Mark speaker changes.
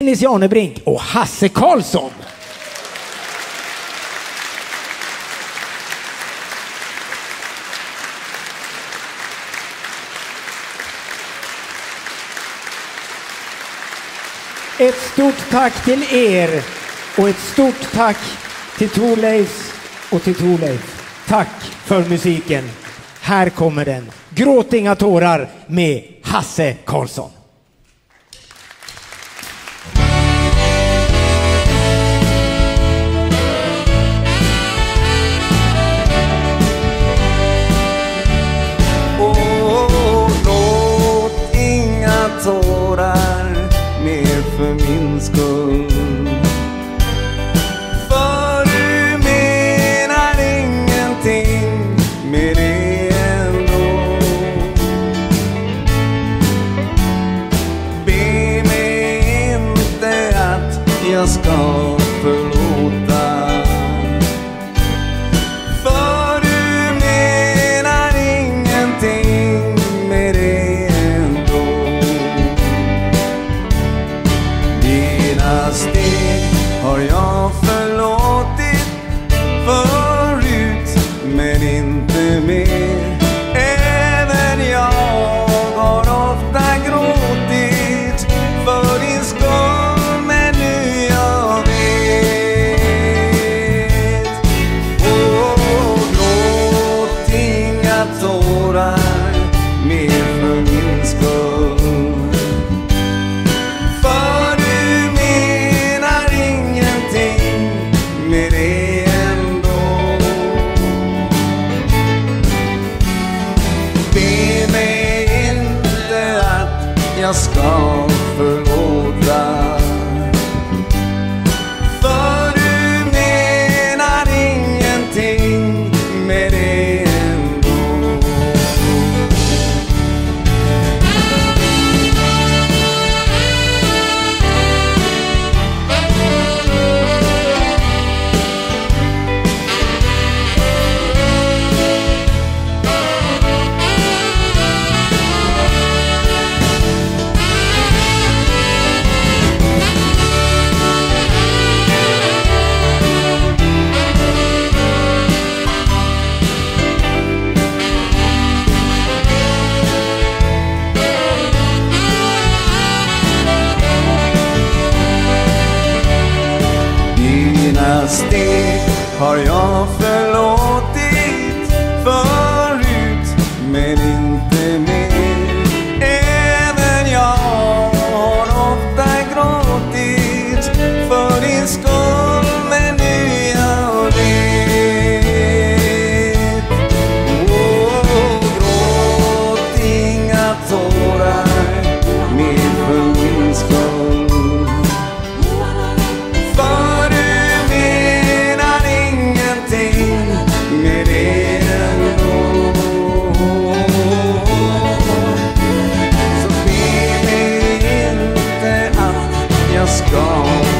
Speaker 1: Nils Janebrink och Hasse Karlsson. Ett stort tack till er och ett stort tack till Thorleifs och till Thorleif. Tack för musiken. Här kommer den. Gråt inga tårar med Hasse Karlsson.
Speaker 2: Gråt inga tårar mer för min skull. För du menar ingenting med det ändå. Be mig inte att jag ska förlåta. För du menar ingenting med det ändå. Dina steg har jag förlåtit förut, men inte mer. Även jag har ofta gråtit för din skull, men nu jag vet. Gråt inga tårar mer för min skull. För du menar ingenting med det ändå. Be mig inte att jag ska förlåta. För du menar ingenting med det ändå. Dina steg har jag förlåtit förut, men inte mer. Även jag har ofta gråtit för din skull, men nu jag vet. Gråt inga tårar mer för min skull. För du menar ingenting med det ändå. Så be mig inte att jag ska